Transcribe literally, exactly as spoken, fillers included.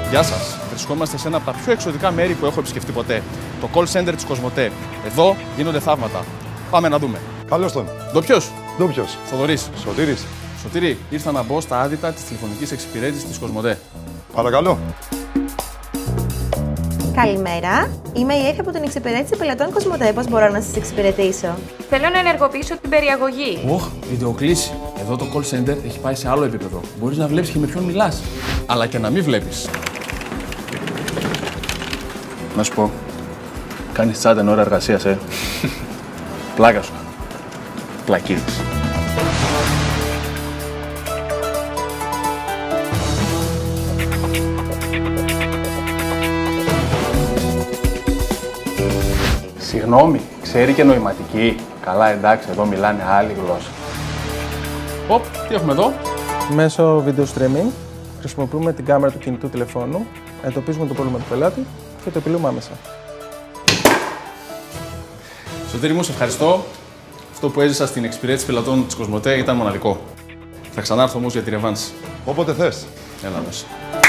Γεια σας. Βρισκόμαστε σε ένα από τα πιο εξωτικά μέρη που έχω επισκεφτεί ποτέ. Το call center της Cosmote. Εδώ γίνονται θαύματα. Πάμε να δούμε. Καλώς τον. Ντόπιος. Ντόπιος. Θοδωρής. Σωτήρης. Σωτήρη, ήρθα να μπω στα άδυτα της τηλεφωνικής εξυπηρέτησης της Cosmote. Παρακαλώ. Καλημέρα. Είμαι η Έφη από την εξυπηρέτηση πελατών Cosmote. Πώς μπορώ να σας εξυπηρετήσω? Θέλω να ενεργοποιήσω την περιαγωγή. Ωχ, βιντεοκλήση. Εδώ το call center έχει πάει σε άλλο επίπεδο. Μπορείς να βλέπεις και με ποιον μιλάς. Αλλά και να μην βλέπεις. Να σου πω, κάνεις τσάτα εν ώρα εργασίας, ε. Πλάκα σου. Πλακίδης. Συγγνώμη, ξέρει και νοηματική. Καλά, εντάξει, εδώ μιλάνε άλλη γλώσσα. Οπ, τι έχουμε εδώ? Μέσω video streaming χρησιμοποιούμε την κάμερα του κινητού τηλεφώνου, εντοπίζουμε το πρόβλημα του πελάτη και το επιλύουμε άμεσα. Σωτήρη μου, σε ευχαριστώ. Αυτό που έζησα στην εξυπηρέτηση πελατών της Cosmote ήταν μοναδικό. Θα ξανάρθω όμως για τη ρεβάνση. Όποτε θες. Έλα μέσα.